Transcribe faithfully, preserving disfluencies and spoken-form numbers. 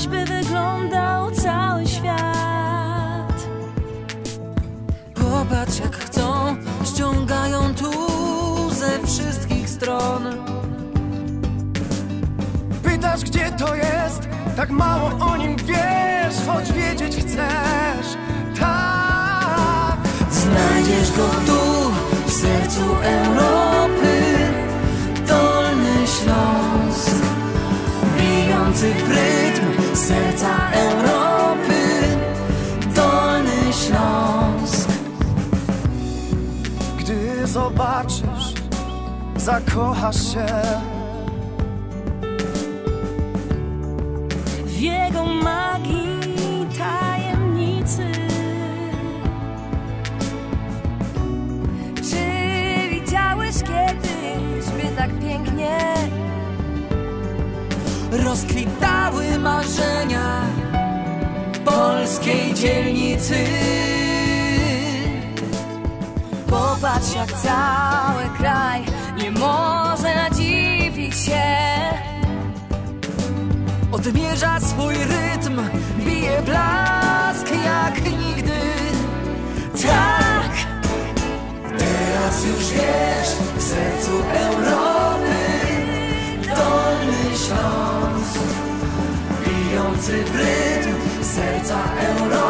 chciałbyś, by wyglądał cały świat? Popatrz jak chcą, ściągają tu ze wszystkich stron. Pytasz, gdzie to jest? Tak mało o nim wiesz, choć wiedzieć chcesz. Tak. Znajdziesz go tu, w sercu Europy. Dolny Śląsk, bijący w rytm serca Europy. Dolny Śląsk. Gdy zobaczysz, zakochasz się W jego magii, tajemnicy. Czy widziałeś kiedyś, by tak pięknie rozkwitały marzenia polskiej dzielnicy? Popatrz jak cały kraj nie może nadziwić się. Odmierza swój rytm, bije blask jak nigdy. Tak, teraz już wiesz, w sercu Europy Dolny Śląsk, bijący w rytm serca Europy.